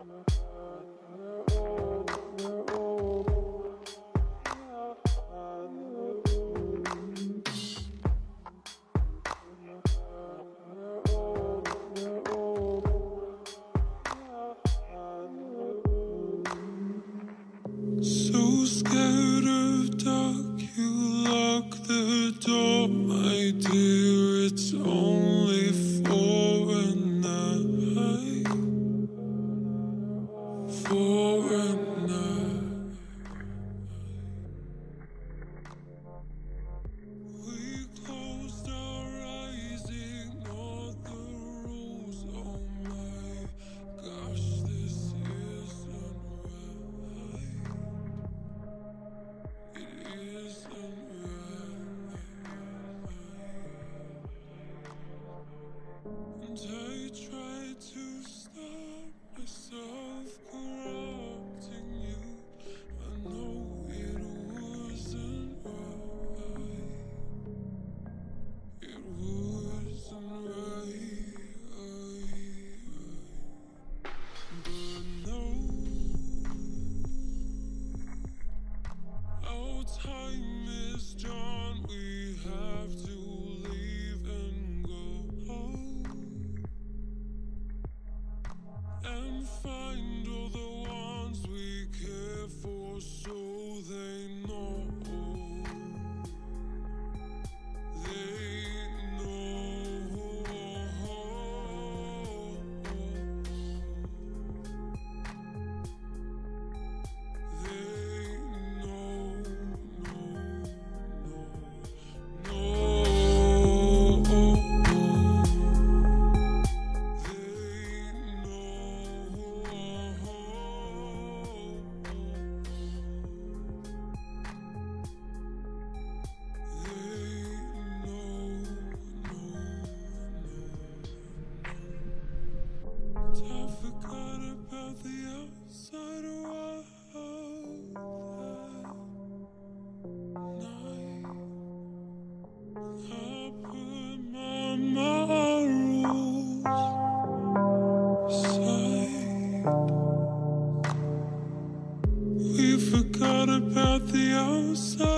So scared of dark, you lock the door, my dear. It's only 4 a.m. We closed our eyes, ignored the rules. Oh my gosh, this isn't right. It isn't right. And I tried to stop myself corrupting you. I know it wasn't right. It wasn't right. But no, our time is done. We have to leave and go and find all the ones we care for, so they know. They know. They know. I forgot about the outside world that night. I put my morals aside. We forgot about the outside.